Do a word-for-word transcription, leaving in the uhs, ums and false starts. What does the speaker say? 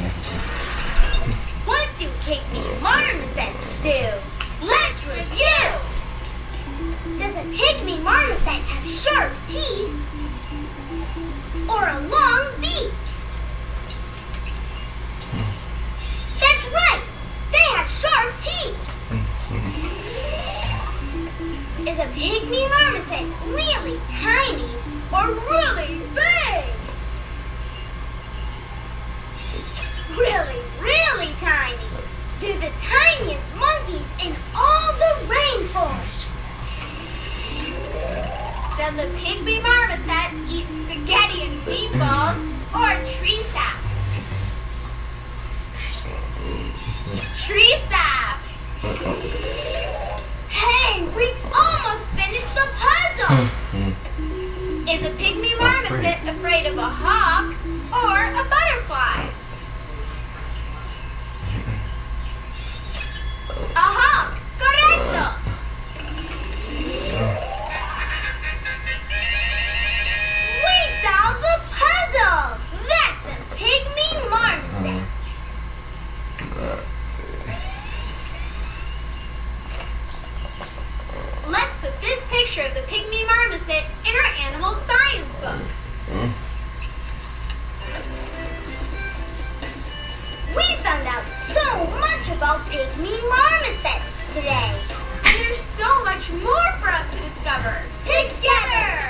What do pygmy marmosets do? Let's review! Does a pygmy marmoset have sharp teeth or a long beak? That's right! They have sharp teeth! Is a pygmy marmoset really tiny or really big? Really, really tiny. They're the tiniest monkeys in all the rainforest. Does the pygmy marmoset eat spaghetti and meatballs or tree sap? Tree sap! Hey, we've almost finished the puzzle! Is a pygmy marmoset afraid of a hawk or a butterfly? A hawk! Correcto! We solved the puzzle! That's a pygmy marmoset! Let's put this picture of the pygmy marmoset in our animal science book. We found out so much about pygmy marmosets today. There's so much more for us to discover together.